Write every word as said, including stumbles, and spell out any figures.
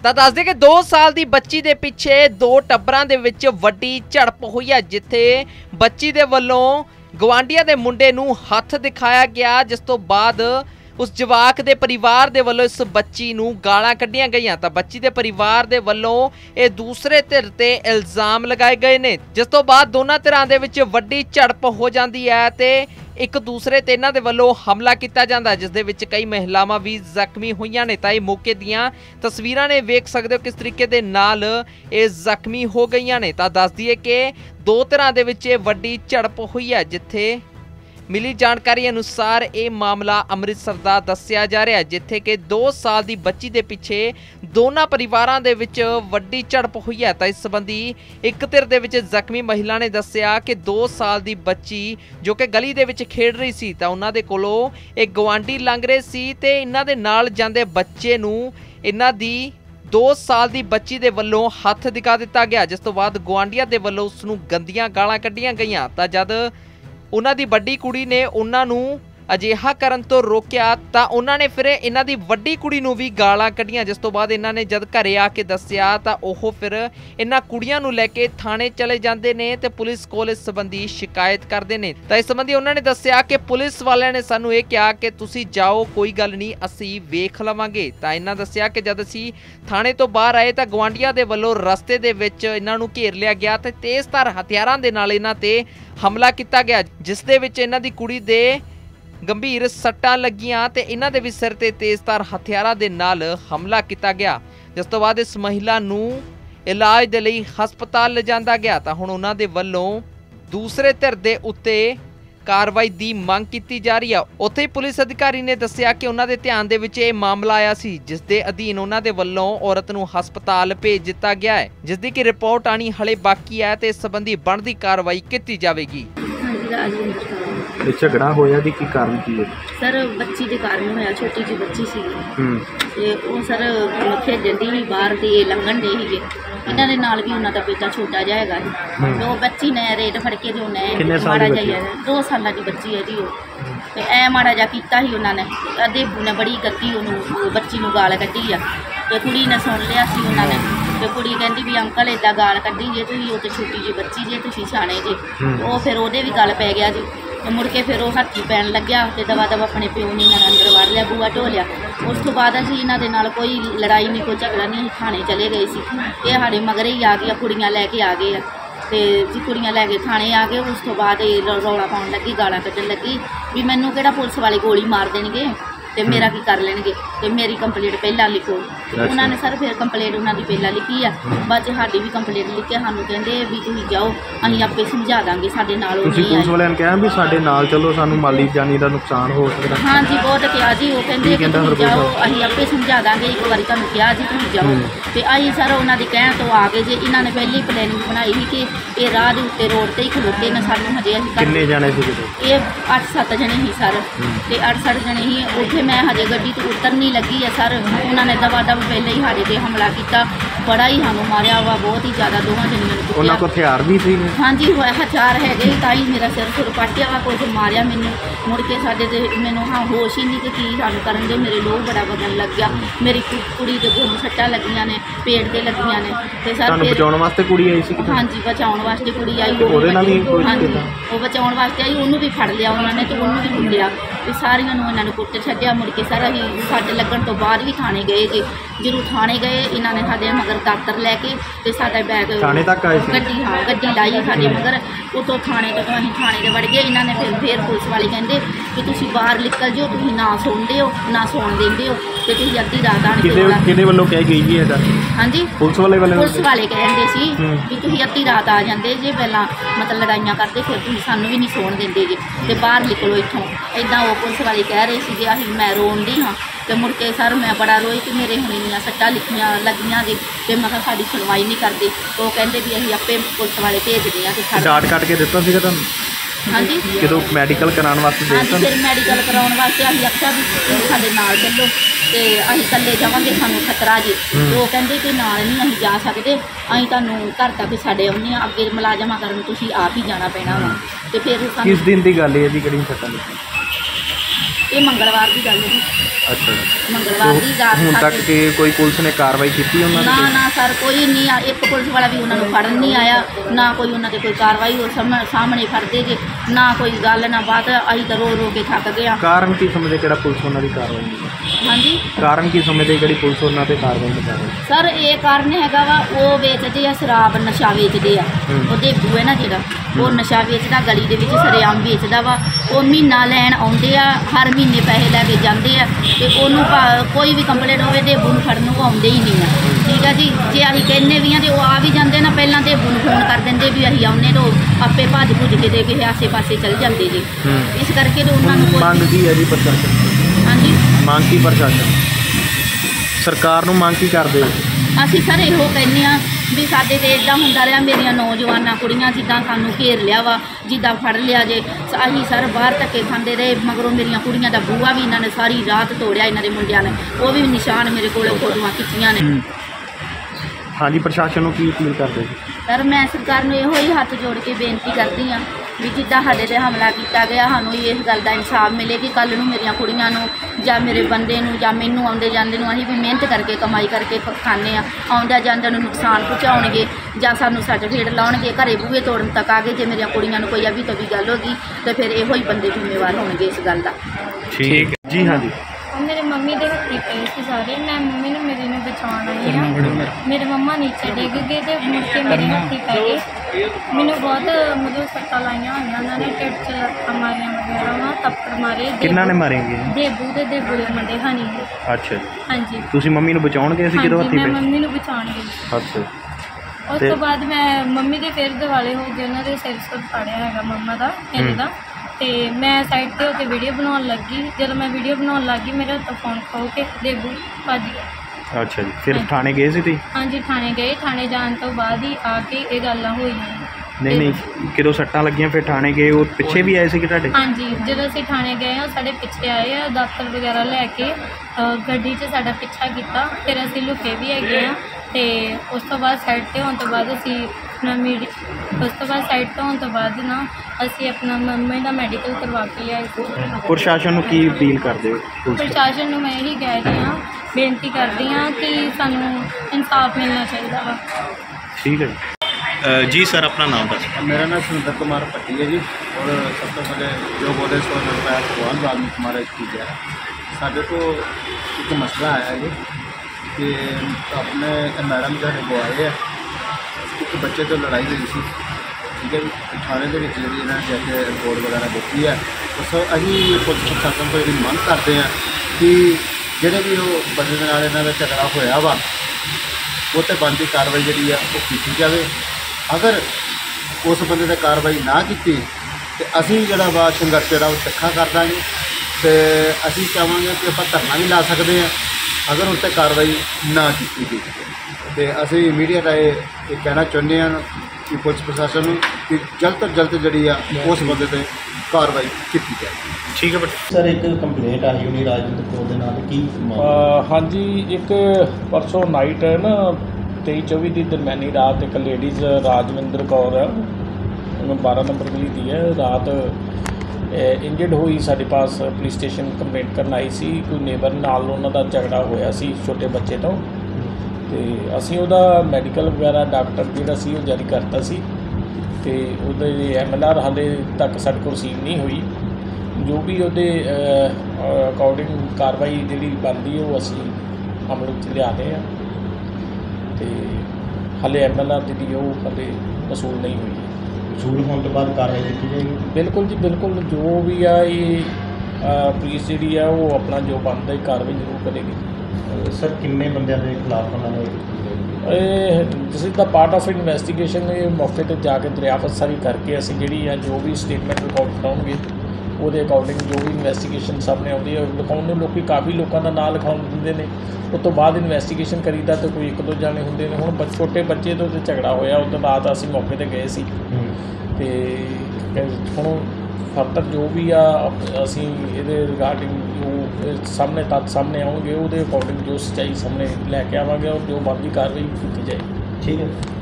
ਤਾਂ ਦੱਸਦੇ ਕਿ दो साल ਦੀ ਬੱਚੀ ਦੇ ਪਿੱਛੇ ਦੋ ਟੱਬਰਾਂ ਦੇ ਵਿੱਚ ਵੱਡੀ ਝੜਪ ਹੋਈ ਹੈ, ਜਿੱਥੇ ਬੱਚੀ ਦੇ ਵੱਲੋਂ ਗਵਾਂਢੀਆਂ ਦੇ ਮੁੰਡੇ ਨੂੰ ਹੱਥ ਦਿਖਾਇਆ ਗਿਆ, ਜਿਸ ਤੋਂ ਬਾਅਦ उस जवाक दे परिवार दे वल्लों इस बच्ची नूं गालां कड्डियां गईयां। तां बच्ची दे परिवार दे वल्लों ये दूसरे धिर ते इल्जाम लगाए गए ने, जिस तो बाद दोनों धिरां दे विच वड्डी झड़प हो जांदी है ते एक दूसरे ते इन्हां दे वल्लों हमला किया जांदा, जिस दे विच कई महिलावां भी जख्मी होईयां ने। तां इह मौके दीयां तस्वीरां ने वेख सकदे हो किस तरीके दे नाल ये जख्मी हो गईयां ने। तां दस दईए कि दो धिरां दे विच वड्डी झड़प होई है, जिथे मिली जानकारी अनुसार ये मामला अमृतसर का दस्सिया जा रहा है, जिथे कि दो साल की बच्ची के पिछे दोनों परिवारों के विच वड्डी झड़प हुई है। तो इस संबंधी एक धिर दे विच जख्मी महिला ने दस्सिया कि दो साल की बच्ची जो कि गली दे विच खेड रही सी, तां उन्हां दे कोलों एक गवांढी लंघ रहे सी ते इन्हां दे नाल जांदे बच्चे नूं इन्हां दी दो साल की बच्ची दे वल्लों हथ दिखा दिता गया, जिस तो बाद गुआंढियां दे वल्लों उसनूं गंदियां गालां कड्डियां गईयां। तां जद उन्हां दी वड्डी कुड़ी ने उन्हां नूं अजिहा करन तो रोकिया तां उन्हां ने फिर इन्हां दी वड्डी कुड़ी नूं भी गालां कड्डियां, जिस तो बाद इन्हां ने जद घरे आके दस्सिया तां ओह फिर इन्हां कुड़ियां नूं लैके थाणे चले जांदे ने ते पुलिस कोल इस संबंधी शिकायत करदे ने। तां इस संबंधी उन्हां ने दस्सिया कि पुलिस वालियां ने सानूं इह किहा कि तुसीं जाओ, कोई गल नहीं, असीं वेख लवांगे। तां इन्हां दस्सिया कि जद असीं थाणे तो बाहर आए तां गवांढियां दे वल्लों रस्ते दे विच इन्हां नूं घेर लिया गया ते तेज़धार हथियारां दे नाल इन्हां ते हमला किया गया, जिस दे विच इन्हां दी कुड़ी दे गंभीर सट्टां लगियां ते इन्हां दे भी सिर ते तेज़धार हथियारां दे नाल हमला किया गया, जिस तो बाद इस महिला नूं इलाज दे लई हस्पताल लिजांदा गया। तां हुण उन्हां दे वल्लों दूसरे धिर दे उत्ते कार्रवाई दी मंग की जा रही है। उत्थे ही पुलिस अधिकारी ने दस्सिया कि उन्हां दे ध्यान दे विच इह मामला आया सी, जिस दे अधीन उन्हां दे वल्लों औरत नूं हस्पताल भेज दिता गया है, जिस दी कि रिपोर्ट आनी हले बाकी है ते इस संबंधी बनदी कार्रवाई की जावेगी। झगड़ा होया दी की कारण की है? सर बच्ची के कारण होया, छोटी जी बच्ची सी ते वो सर खेडन दी बाहर ते लंघन दे ही इन्हां दे नाल भी उन्हां दा बेटा छोटा जिहा हैगा ते वो बच्ची ने रेट फड़ के ते उन्हें माड़ा जिहा दो साल की बच्ची है जी ते ऐ माड़ा जिहा कीता ही उन्हां ने। देबू ने बड़ी गद्दी उन्होंने बच्ची नूं गाल कड्ढी आ ते कुड़ी ने सुन लिया सी उन्हां ने ते कुड़ी कहंदी भी अंकल इदां गाल कड्ढी जे तुसीं वो ते छोटी जी बच्ची जे तुसीं सियाणे जे वो फिर ओहदे भी गल पै गया जी। मुड़ के फिर वो हाथी पैन लग्या ते दवा दवा अपने प्यो ने इन्हां अंदर वड़ लिया, बूआ ढोलिया। उस तो बाद असीं इन्हां दे नाल कोई लड़ाई नहीं, कोई झगड़ा नहीं, थाने चले गए सी। ये साढ़े मगर ही आ गया, कुड़ियां लैके आ गए ते जी कुड़ियां लैके थाने आ गए। उस तो बाद रौला पाउण लगी, गालां कड्ढण लगी भी मैनूं किहड़ा पुलिस वाले गोली मार देणगे ते मेरा की कर लेंगे ते मेरी कंप्लेंट पहला लिखो। उन्होंने सर फिर कंप्लेंट उन्होंने पहला लिखी है, बाद साड़ी भी कंप्लेंट लिख के सानू कहते भी तुम जाओ अं आपे समझा देंगे साढ़े नाल। पुलिस वाले ने कहा भी साढ़े नाल चलो, सानू माली जानी का नुकसान हो सकता। हाँ जी बहुत कहा जी, वो कहते कि तुम जाओ अं आपे समझा देंगे, एक बार तुम कहा जी तुम जाओ तो अं सर उन्होंने कहण तो आ गए जे। इन्होंने पहले ही प्लैनिंग बनाई थी कि ये राह के उत्ते रोड से ही खलोते ने, सानू हजे कितने जाने ये अठ सत्त जने ही सर ते अठ सठ जने ही उत्थे मैं हजे गड्डी तो उतर नहीं लगी है सर। उन्होंने दवा दव पहले ही साढ़े पे हमला किया, बड़ा ही सानू मारिया वा बहुत ही ज़्यादा, दोवां जनियां नूं उन्हां कोल हथियार भी सी? हाँ जी हथियार है गए, ताई मेरा सिर सुर पाटिया वा, कुछ मारिया मैनू। मुड़ के साडे ते मैनू हाँ होश ही नहीं कि की सानू करन दे। मेरे लोग बड़ा बदन लग गया, मेरी कुड़ी दे गोल सट्टां लगियां ने, पेट ते लगियां ने ते सर बचाउण वास्ते कुड़ी आई सी? हाँ जी बचाउण वास्ते कुड़ी आई, ओहदे नाल ही कोई हाँ जी वो बचाउण वास्ते आई, उन्होंने भी फड़ लिया उन्होंने ते उन्होंने भी कुੱਟਿਆ ਤੇ ਸਾਰਿਆਂ ਨੂੰ ਇਹਨਾਂ ਨੂੰ ਕੁੱਟ ਛੱਡਿਆ। ਮੁੜ ਕੇ ਸਰ ਅਸੀਂ ਸਾਡੇ ਲੱਗਣ ਤੋਂ ਬਾਅਦ ਵੀ ਥਾਣੇ ਗਏ ਜੀ, ਜਦੋਂ ਥਾਣੇ ਗਏ ਇਹਨਾਂ ਨੇ ਸਾਡੇ ਮਗਰ ਦਾਤਰ ਲੈ ਕੇ ਤੇ ਸਾਡਾ ਬੈਗ ਥਾਣੇ ਤੱਕ ਆਏ ਸੀ? ਗੱਡੀ ਹਾਂ ਗੱਡੀ ਲਾਈ ਸਾਡੇ ਮਗਰ, ਉਤੋਂ ਥਾਣੇ ਤੋਂ ਅਸੀਂ ਥਾਣੇ ਦੇ ਵੜ ਗਏ। ਇਹਨਾਂ ਨੇ ਫਿਰ ਫਿਰ ਪੁਲਿਸ ਵਾਲੇ ਕਹਿੰਦੇ ਕਿ ਤੁਸੀਂ ਬਾਹਰ ਨਿਕਲ ਜਾਓ, ਤੁਸੀਂ ਨਾ ਸੁਣਦੇ ਹੋ ਨਾ ਸੌਣ ਦਿੰਦੇ ਹੋ ਤੇ ਤੁਸੀਂ ਅੱਧੀ ਰਾਤ ਆਣ ਕੇ ਰੌਲਾ। ਕਿਹਦੇ ਵੱਲੋਂ ਕਹਿ ਗਈ ਜੀ ਇਹਦਾ? ਹਾਂਜੀ ਪੁਲਿਸ ਵਾਲੇ ਵੱਲੋਂ ਪੁਲਿਸ ਵਾਲੇ ਕਹਿੰਦੇ ਸੀ ਵੀ ਤੁਸੀਂ ਅੱਧੀ ਰਾਤ ਆ ਜਾਂਦੇ ਜੇ, ਪਹਿਲਾਂ ਮਤਲਬ ਲੜਾਈਆਂ ਕਰਦੇ ਫਿਰ ਤੁਸੀਂ ਸਾਨੂੰ ਵੀ ਨਹੀਂ ਸੌਣ ਦਿੰਦੇ ਜੇ ਤੇ ਬਾਹਰ ਨਿਕਲੋ ਇੱਥੋਂ, ਇੱਦਾਂ ਉਹ ਪੁਲਿਸ ਵਾਲੇ ਕਹਿ ਰਹੇ ਸੀਗੇ। ਅਸੀਂ ਮੈਂ ਰੋਂਦੀ ਹਾਂ ਤੇ ਮੁੜ ਕੇ ਸਰ ਮੈਂ ਬੜਾ ਰੋਈ ਕਿ ਮੇਰੇ ਹੁਣ ਇੰਨੀਆਂ ਸੱਟਾਂ ਲਿਖੀਆਂ ਲੱਗੀਆਂ ਜੀ ਤੇ ਮੈਂ ਕਿਹਾ ਸਾਡੀ ਸੁਣਵਾਈ ਨਹੀਂ ਕਰਦੇ। ਉਹ ਕਹਿੰਦੇ ਵੀ ਅਸੀਂ ਆਪੇ ਪੁਲਿਸ ਵਾਲੇ ਭੇਜਦੇ ਹਾਂ ਤੇ ਡਾਟ ਕੱਟ ਕੇ ਦਿੱਤਾ ਸੀਗਾ ਤੁਹਾਨੂੰ? ਹਾਂਜੀ ਜਦੋਂ ਮੈਡੀਕਲ ਕਰਾਉਣ ਵਾਸਤੇ ਦੇ ਦਿੱਤਾ? ਫਿਰ ਮੈਡੀਕਲ ਕਰਾਉਣ ਵਾਸਤੇ ਅਸੀਂ ਆਖਿਆ ਵੀ ਸਾਡੇ ਨਾਲ ਚੱਲੋ ਤੇ ਅਸੀਂ ਇਕੱਲੇ ਜਾਵਾਂਗੇ ਸਾਨੂੰ ਖਤਰਾ ਜੀ। ਤੇ ਉਹ ਕਹਿੰਦੇ ਕਿ ਨਾਲ ਨਹੀਂ ਅਸੀਂ ਜਾ ਸਕਦੇ, ਅਸੀਂ ਤੁਹਾਨੂੰ ਘਰ ਤੱਕ ਸਾਡੇ ਆਉਂਦੇ ਹਾਂ, ਅੱਗੇ ਮੁਲਾਜ਼ਮਾਂ ਕਰਨ ਤੁਸੀਂ ਆਪ ਹੀ ਜਾਣਾ ਪੈਣਾ ਵਾ। ਤੇ ਫਿਰ ਕਿਸ ਦਿਨ ਦੀ ਗੱਲ ਹੈ ਜੀ ਕਿਹੜੀ ਸੱਟਾਂ ਲੱਗੀ? ये मंगलवार की गल जी। अच्छा मंगलवार की रात ਹੁਣ ਤੱਕ ਕਿ ਕੋਈ ਪੁਲਿਸ ਨੇ ਕਾਰਵਾਈ ਕੀਤੀ ਉਹਨਾਂ ना ਤੇ? ना सर कोई नहीं आ एक पुलिस वाला भी उन्होंने फड़न नहीं आया ना कोई उन्होंने कोई कार्रवाई हो सामने सामने फड़ते जे ना कोई गल ना बात अं तो रो रो के थक गए। ਕਾਰਨ ਕੀ ਸਮਝਦੇ ਕਿਹੜਾ ਪੁਲਿਸ ਉਹਨਾਂ ਦੀ ਕਾਰਵਾਈ ਨਹੀਂ? हाँ जी ਕਾਰਨ ਕੀ ਸਮਝਦੇ ਕਿਹੜੀ ਪੁਲਿਸ ਉਹਨਾਂ ਤੇ ਕਾਰਵਾਈ ਨਹੀਂ ਕਰ ਰਹੀ? सर ये कारण हैगा वा वो वेचते आ शराब नशा वेचते आ वो देबू है ना जिहड़ा वो नशा वेचदा गली दे विच सरेआम वेचदा वा वो महीना लैन आउंदे आ हर महीने पैसे लैके जांदे आ ते ओनू कोई भी कंप्लेंट होवे देबू नूं फड़न नूं आउंदे ही नहीं आ। ठीक है जी जे असीं कहने भी हाँ तो आ भी जाते ना पहलां देबू नूं फोन कर देंगे भी असीं आउने तो आपे भज भुज के दे के आसे पासे चल जाते जी। इस करके तो उन्होंने ਮੰਗ ਕੀ ਹੈ ਜੀ ਪ੍ਰਸ਼ਾਸਨ? हाँ जी ਮੰਗ ਕੀ ਪ੍ਰਸ਼ਾਸਨ ਸਰਕਾਰ ਨੂੰ ਮੰਗ ਕੀ ਕਰਦੇ ਹੋ? ਅਸੀਂ ਸਰ ਇਹੋ ਕਹਿੰਦੇ ਹਾਂ ਵੀ ਸਾਡੇ ਤੇ ਇਦਾਂ ਹੁੰਦਾ ਰਿਹਾ ਮੇਰੀਆਂ ਨੌਜਵਾਨਾਂ ਕੁੜੀਆਂ ਜਿੱਦਾਂ ਸਾਨੂੰ ਘੇਰ ਲਿਆ ਵਾ ਜਿੱਦਾਂ ਫੜ ਲਿਆ ਜੇ ਅਸੀਂ ਸਰ ਬਾਹਰ ਧੱਕੇ ਖਾਂਦੇ ਰਹੇ ਮਗਰੋਂ ਮੇਰੀਆਂ ਕੁੜੀਆਂ ਦਾ ਬੂਹਾ ਵੀ ਇਹਨਾਂ ਨੇ ਸਾਰੀ ਰਾਤ ਤੋੜਿਆ ਇਹਨਾਂ ਦੇ ਮੁੰਡਿਆਂ ਨੇ ਉਹ ਵੀ ਨਿਸ਼ਾਨ ਮੇਰੇ ਕੋਲ ਫੋਟੋਆਂ ਖਿੱਚੀਆਂ ਨੇ। ਹਾਂਜੀ ਪ੍ਰਸ਼ਾਸਨ ਨੂੰ ਕੀ ਅਪੀਲ ਕਰਦੇ ਜੀ? ਸਰ ਮੈਂ ਸਰਕਾਰ ਨੂੰ ਇਹੋ ਹੀ ਹੱਥ ਜੋੜ ਕੇ ਬੇਨਤੀ ਕਰਦੀ ਹਾਂ ਵੀ ਜਿੱਦਾਂ ਸਾਡੇ ਤੇ ਹਮਲਾ ਕੀਤਾ ਗਿਆ ਸਾਨੂੰ ਇਸ ਗੱਲ ਦਾ ਇਨਸਾਫ ਮਿਲੇ ਕਿ ਕੱਲ੍ਹ ਨੂੰ ਮੇਰੀਆਂ ਕੁੜੀਆਂ ਨੂੰ ਜਾਂ ਮੇਰੇ ਬੰਦੇ ਨੂੰ ਜਾਂ ਮੈਨੂੰ ਆਉਂਦੇ ਜਾਂਦੇ ਨੂੰ ਅਸੀਂ ਵੀ ਮਿਹਨਤ ਕਰਕੇ ਕਮਾਈ ਕਰਕੇ ਖਾਂਦੇ ਹਾਂ ਆਉਂਦਿਆਂ ਜਾਂਦਿਆਂ ਨੂੰ ਨੁਕਸਾਨ ਪਹੁੰਚਾਉਣਗੇ ਜਾਂ ਸਾਨੂੰ ਸਰਟੀਫਿਕੇਟ ਲਾਉਣਗੇ ਘਰੇ ਬੂਹੇ ਤੋੜਨ ਤੱਕ ਆ ਗਏ ਜੇ ਮੇਰੀਆਂ ਕੁੜੀਆਂ ਨੂੰ ਕੋਈ ਅਭੀ ਤੋਂ ਵੀ ਗੱਲ ਹੋ ਗਈ ਤਾਂ ਫਿਰ ਇਹੋ ਹੀ ਬੰਦੇ ਜ਼ਿੰਮੇਵਾਰ ਹੋਣਗੇ ਇਸ ਗੱਲ ਦਾ। ਠੀਕ ਹੈ ਜੀ। ਹਾਂਜੀ मेरे मम्मी के हत्थी पे थे सारे मैं मम्मी ने मेरी ने बचाने आई हाँ मेरे मम्मा नीचे डिग गए तो मुड़ के मेरे हत्थी पै गए मैंने बहुत मतलब सट्टा लाइया हुई उन्होंने ढिड च लत्तां मारिया वगैरह वहाँ थप्पड़ मारे। ਕਿੰਨਾਂ ਨੇ ਮਾਰੇਂਗੇ? देबू ते देबू दे मुंडे हनी ने। ਅੱਛਾ हाँ जी ਤੁਸੀਂ ਮੰਮੀ ਨੂੰ ਬਚਾਉਣ ਗਏ ਸੀ ਜਦੋਂ हाँ जी ਹੱਥੀ मैं ਪਏ? मम्मी ने बचाने गई ਅੱਛਾ उस ते- तो बाद मैं मम्मी के फिर दिवाले हो गए उन्होंने सिर सुर फाड़िया है मम्मा का मेरे का ਤੇ ਮੈਂ ਸਾਈਡ ਤੇ ਹੋ ਕੇ ਵੀਡੀਓ ਬਣਾਉਣ ਲੱਗੀ ਜਦੋਂ ਮੈਂ ਵੀਡੀਓ ਬਣਾਉਣ ਲੱਗੀ ਮੇਰਾ ਹੱਥੋਂ ਫੋਨ ਖੋ ਕੇ ਦੇਬੂ ਭੱਜ ਗਿਆ। ਅੱਛਾ ਜੀ ਫਿਰ ਹਾਂਜੀ। ਥਾਣੇ ਗਏ ਸੀ ਤੁਸੀਂ? ਹਾਂਜੀ ਥਾਣੇ ਗਏ ਥਾਣੇ ਜਾਣ ਤੋਂ ਬਾਅਦ ਹੀ ਆ ਕੇ ਇਹ ਗੱਲਾਂ ਹੋਈਆਂ। ਨਹੀਂ ਨਹੀਂ ਕਿਦੋਂ ਸੱਟਾਂ ਲੱਗੀਆਂ ਫਿਰ ਥਾਣੇ ਗਏ ਉਹ ਪਿੱਛੇ ਵੀ ਆਏ ਸੀ ਕਿ ਤੁਹਾਡੇ? ਹਾਂਜੀ ਜਦੋਂ ਅਸੀਂ ਥਾਣੇ ਗਏ ਉਹ ਸਾਡੇ ਪਿੱਛੇ ਆਏ ਆ ਦਾਤਰ ਵਗੈਰਾ ਲੈ ਕੇ ਅ, ਗੱਡੀ 'ਚ ਸਾਡਾ ਪਿੱਛਾ ਕੀਤਾ ਫਿਰ ਅਸੀਂ ਲੁਕੇ ਵੀ ਹੈਗੇ ਆ ਤੇ ਉਸ ਤੋਂ ਬਾਅਦ ਸਾਈਡ ਤੇ ਹੋਣ ਤੋਂ ਬਾਅਦ ਅਸੀਂ ਆਪਣਾ ਮੀਡੀ ਉਸ ਤੋਂ ਬਾਅਦ ਸਾਈਡ ਤੋਂ ਹੋਣ ਤੋਂ ਬਾਅਦ ਨਾ ਅਸੀਂ ਆਪਣਾ ਮੰਮੀ ਦਾ ਮੈਡੀਕਲ ਕਰਵਾ ਕੇ ਲਿਆਏ ਸੀ। ਪ੍ਰਸ਼ਾਸਨ ਨੂੰ ਕੀ ਅਪੀਲ ਕਰਦੇ ਹੋ? ਪੁਲਿਸ ਤੋਂ? ਪ੍ਰਸ਼ਾਸਨ ਨੂੰ ਮੈਂ ਇਹੀ ਕਹਿ ਰਹੀ ਹਾਂ ਬੇਨਤੀ ਕਰਦੀ ਹਾਂ ਕਿ ਸਾਨੂੰ ਇਨਸਾਫ ਮਿਲਣਾ ਚਾਹੀਦਾ ਵਾ। ਠੀਕ ਹੈ ਜੀ। ਜੀ ਸਰ ਆਪਣਾ ਨਾਮ ਦੱਸ। मेरा नाम सुंदर कुमार पट्टी है जी और सब तो पहले जो बोले सो रुपया भगवान वाल्मीकि कुमार की गया साढ़े को एक मसला आया है जी कि अपने मैडम जो वो आए हैं एक बच्चे तो लड़ाई हुई सी ठीक है जी थाने के जी इन्होंने जैसे रिपोर्ट वगैरह देखी है तो सो अभी पुलिस प्रशासन को यही मंग करते हैं कि ਜਿਹੜੇ ਵੀ ਉਹ ਬੰਦੇ ਦੇ ਨਾਲ ਇਹਨਾਂ ਦਾ ਝਗੜਾ ਹੋਇਆ ਵਾ ਉਹ 'ਤੇ ਬਣਦੀ ਕਾਰਵਾਈ ਜਿਹੜੀ ਆ ਉਹ ਕੀਤੀ ਜਾਵੇ। ਅਗਰ ਉਸ ਬੰਦੇ 'ਤੇ ਕਾਰਵਾਈ ਨਾ ਕੀਤੀ ਤੇ ਅਸੀਂ ਜਿਹੜਾ ਵਾ ਸੰਘਰਸ਼ ਜਿਹੜਾ ਉਹ ਤਿੱਖਾ ਕਰ ਦਾਂਗੇ ਤੇ ਅਸੀਂ ਚਾਹਾਂਗੇ ਕਿ ਆਪਾਂ ਧਰਨਾ ਵੀ ਲਾ ਸਕਦੇ ਹਾਂ ਅਗਰ ਉਸ 'ਤੇ ਕਾਰਵਾਈ ਨਾ ਕੀਤੀ ਗਈ ਤੇ ਅਸੀਂ ਮੀਡੀਆ ਰਾਹੀਂ ਇਹ ਕਹਿਣਾ ਚਾਹੁੰਦੇ ਹਾਂ ਕਿ ਪੁਲਿਸ ਪ੍ਰਸ਼ਾਸਨ ਨੂੰ ਕਿ ਜਲਦ ਤੋਂ ਜਲਦ ਜਿਹੜੀ ਆ ਉਸ ਬੰਦੇ 'ਤੇ ਕਾਰਵਾਈ ਕੀਤੀ ਜਾਵੇ। ਠੀਕ ਹੈ ਬਟ ਸਰ ਇੱਕ ਕੰਪਲੇਂਟ ਆਈ ਹੋਣੀ ਰਾਜਵਿੰਦਰ ਕੌਰ ਦੇ ਨਾਲ ਕੀ ਅ, ਹਾਂਜੀ ਇੱਕ ਪਰਸੋਂ ਨਾਈਟ ਨਾ ਤੇਈ ਚੌਵੀ ਦੀ ਦਰਮਿਆਨੀ ਰਾਤ ਇੱਕ ਲੇਡੀਜ਼ ਰਾਜਵਿੰਦਰ ਕੌਰ ਹੈ ਉਹਨੂੰ ਬਾਰਾਂ ਨੰਬਰ ਗਲੀ ਦੀ ਹੈ ਰਾਤ ਇੰਜਰਡ ਹੋਈ ਸਾਡੇ ਪਾਸ ਪੁਲਿਸ ਸਟੇਸ਼ਨ ਕੰਪਲੇਂਟ ਕਰਨ ਆਈ ਸੀ ਕੋਈ ਨੇਬਰ ਨਾਲ ਉਹਨਾਂ ਦਾ ਝਗੜਾ ਹੋਇਆ ਸੀ ਛੋਟੇ ਬੱਚੇ ਤੋਂ ਤੇ ਅਸੀਂ ਉਹਦਾ ਮੈਡੀਕਲ ਵਗੈਰਾ ਡਾਕਟਰ ਜਿਹੜਾ ਸੀ ਉਹ ਜਾਰੀ ਕਰਤਾ ਸੀ ਤੇ ਉਹਦੇ ਐਮ ਐਲ ਆਰ ਹਾਲੇ ਤੱਕ ਸਾਡੇ ਕੋਲ ਰਸੀਵ ਨਹੀਂ ਹੋਈ ਜੋ ਵੀ ਉਹਦੇ ਅਕੋਰਡਿੰਗ ਕਾਰਵਾਈ ਜਿਹੜੀ ਬਣਦੀ ਉਹ ਅਸੀਂ ਅਮਲ ਵਿੱਚ ਲਿਆਦੇ ਹਾਂ ਤੇ ਹਾਲੇ ਐਮ ਐਲ ਆਰ ਜਿਹੜੀ ਉਹ ਹਾਲੇ ਵਸੂਲ ਨਹੀਂ ਹੋਈ ਵਸੂਲ ਹੋਣ ਤੋਂ ਬਾਅਦ ਕਾਰਵਾਈ ਕੀਤੀ ਜਾਏਗੀ। ਬਿਲਕੁਲ ਜੀ ਬਿਲਕੁਲ ਜੋ ਵੀ ਆ ਇਹ ਪੁਲਿਸ ਜਿਹੜੀ ਆ ਉਹ ਆਪਣਾ ਜੋ ਬਣਦਾ ਹੀ ਕਾਰਵਾਈ ਜ਼ਰੂਰ ਕਰੇਗੀ। ਸਰ ਕਿੰਨੇ ਬੰਦਿਆਂ ਦੇ ਖਿਲਾਫ ਉਹਨਾਂ ਨੇ ਇਹ this is the part of investigation ਇਹ ਮੌਕੇ 'ਤੇ ਜਾ ਕੇ ਦਰਿਆਫਤ ਸਾਰੀ ਕਰਕੇ ਅਸੀਂ ਜਿਹੜੀ ਆ ਜੋ ਵੀ ਸਟੇਟਮੈਂਟ ਰਿਕਾਰਡ ਕਰਾਉਂਗੇ ਉਹਦੇ ਅਕੋਰਡਿੰਗ ਜੋ ਵੀ ਇਨਵੈਸਟੀਗੇਸ਼ਨ ਸਾਹਮਣੇ ਆਉਂਦੀ ਹੈ ਲਿਖਾਉਣ ਨੂੰ ਲੋਕ ਕਾਫੀ ਲੋਕਾਂ ਦਾ ਨਾਂ ਲਿਖਾਉਣ ਦਿੰਦੇ ਨੇ ਉਸ ਤੋਂ ਬਾਅਦ ਇਨਵੈਸਟੀਗੇਸ਼ਨ ਕਰੀਦਾ ਤਾਂ ਕੋਈ ਇੱਕ ਦੋ ਜਾਣੇ ਹੁੰਦੇ ਨੇ ਹੁਣ ਬ ਛੋਟੇ ਬੱਚੇ ਤੋਂ ਤੇ ਝਗੜਾ ਹੋਇਆ ਉਸ ਤੋਂ ਬਾਅਦ ਅਸੀਂ ਮੌਕੇ 'ਤੇ ਗਏ ਸੀ ਤੇ ਹੁਣ ਫਰਦਰ ਜੋ ਵੀ ਆ ਅਸੀਂ ਇਹਦੇ ਰਿਗਾਰਡਿੰਗ ਜੋ ਸਾਹਮਣੇ ਤੱਥ ਸਾਹਮਣੇ ਆਉਣਗੇ ਉਹਦੇ ਅਕੋਰਡਿੰਗ ਜੋ ਸੱਚਾਈ ਸਾਹਮਣੇ ਲੈ ਕੇ ਆਵਾਂਗੇ ਔਰ ਜੋ ਬਣਦੀ ਕਾਰਵਾਈ ਕੀਤੀ ਜਾਏ। ਠੀਕ ਹੈ।